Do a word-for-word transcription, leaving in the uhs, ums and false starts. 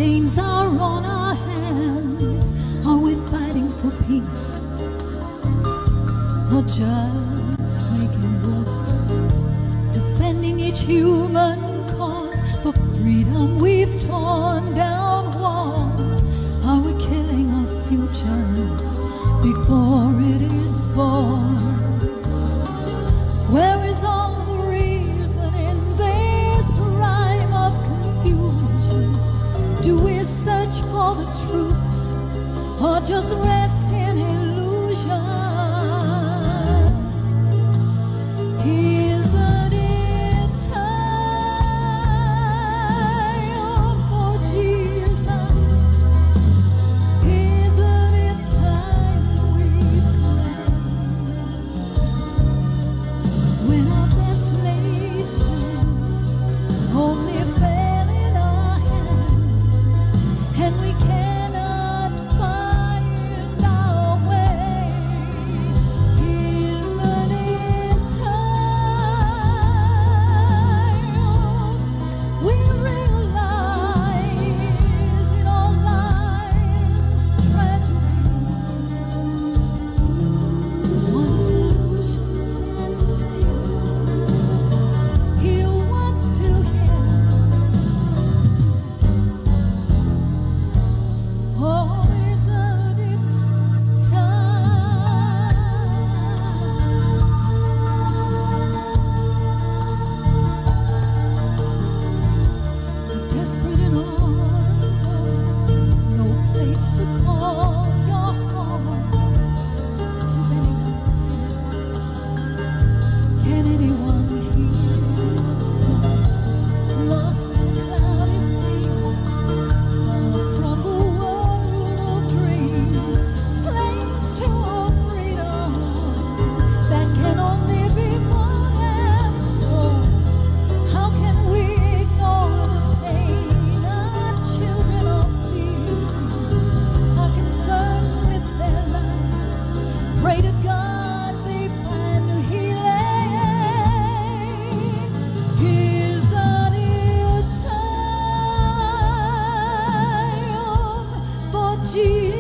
Stains are on our hands. Are we fighting for peace, or just making war? Defending each human cause for freedom, we've torn down walls. Are we killing our future before it is born? Where is all the reason in this rhyme of confusion? Do we search for the truth, or just rest in illusion? Isn't it time for Jesus? Isn't it time we pray? When our best laid plans only fail in our hands, and we cannot find our way. Isn't it time we realize in our lives tragedy? One solution stands clear. He wants to hear. Oh, isn't it time? Desperate and all alone, no place to call your home. Is anyone there? Can anyone hear? Lost in clouded seas, far from the world of dreams, slaves to a freedom that can only be bought and sold. How can we ignore the pain our children are feeling, are concerned with their lives? Pray to God they find healing. Isn't it time for Jesus?